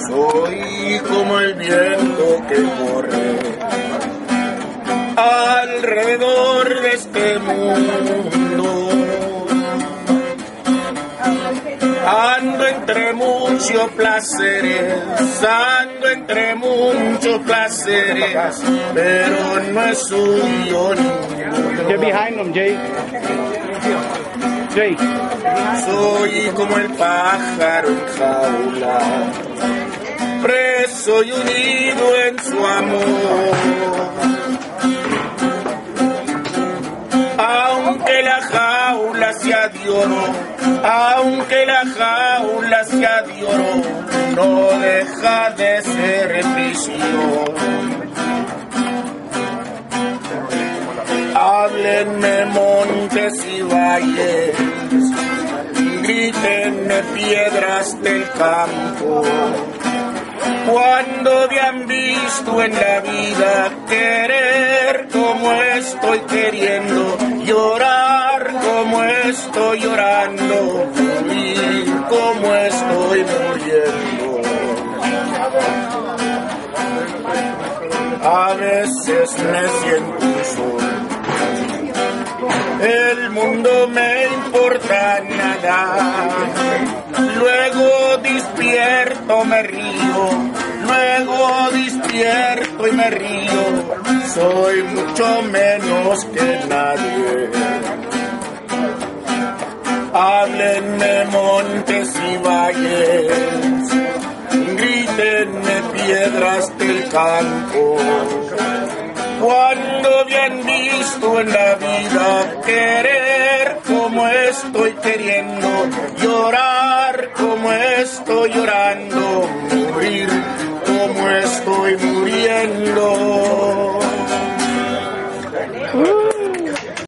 Soy como el viento que corre alrededor de este mundo. Ando entre muchos placeres, pero no es suyo ninguno. Get behind them, Jay. Jay. Soy como el pájaro en jaula, preso y unido en su amor. Aunque la jaula sea de oro, aunque la jaula sea de oro, no deja de ser prisión. Háblenme montes y valles, grítenme piedras del campo. Cuando me han visto en la vida querer como estoy queriendo, llorar como estoy llorando, morir como estoy muriendo. A veces me siento solo, el mundo me importa nada. Luego despierto, me río, luego despierto y me río. Soy mucho menos que nadie. Háblenme montes y valles, grítenme piedras del campo. Cuando me han visto en la vida querer